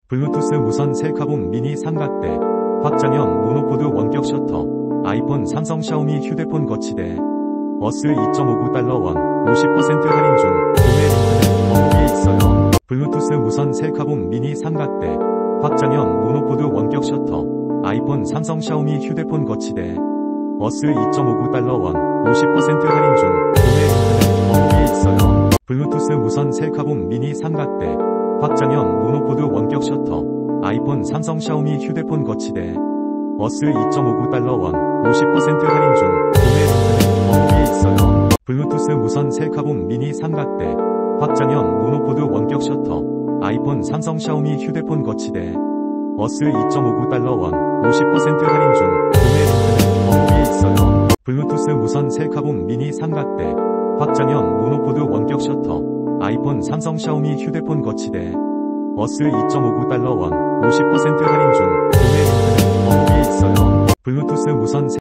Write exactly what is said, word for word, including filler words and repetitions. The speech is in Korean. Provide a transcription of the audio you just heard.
블루투스 무선 셀카봉 미니 삼각대, 확장형 모노포드 원격 셔터, 아이폰 삼성 샤오미 휴대폰 거치대, 어스 이 점 오구 달러 원, 오십 퍼센트 할인 중, 구매 링크는 더보기에 있어요. 블루투스 무선 셀카봉 미니 삼각대, 확장형 모노포드 원격 셔터, 아이폰 삼성 샤오미 휴대폰 거치대, 어스 이 점 오구 달러 원, 오십 퍼센트 할인 중, 구매 링크는 더보기에 있어요. 블루투스 무선 셀카봉 미니 삼각대, 확장형 모노포드 원격 셔터, 아이폰 삼성 샤오미 휴대폰 거치대, 어스 이 점 오구 달러 원, 오십 퍼센트 할인 중, 구매 링크는 더보기에 있어요. 블루투스 무선 셀카봉 미니 삼각대, 확장형 모노포드 원격 셔터, 아이폰 삼성 샤오미 휴대폰 거치대, 어스 이 점 오구 달러 원, 오십 퍼센트 할인 중, 구매 링크는 더보기에 있어요. 블루투스 무선 셀카봉 미니 삼각대, 확장형 모노포드 원격 셔터, 아이폰 삼성 샤오미 휴대폰 거치대, 어스 이 점 오구 달러 원, 오십 퍼센트 할인 중, 구매 링크는 더보기에 있어요. 블루투스 무선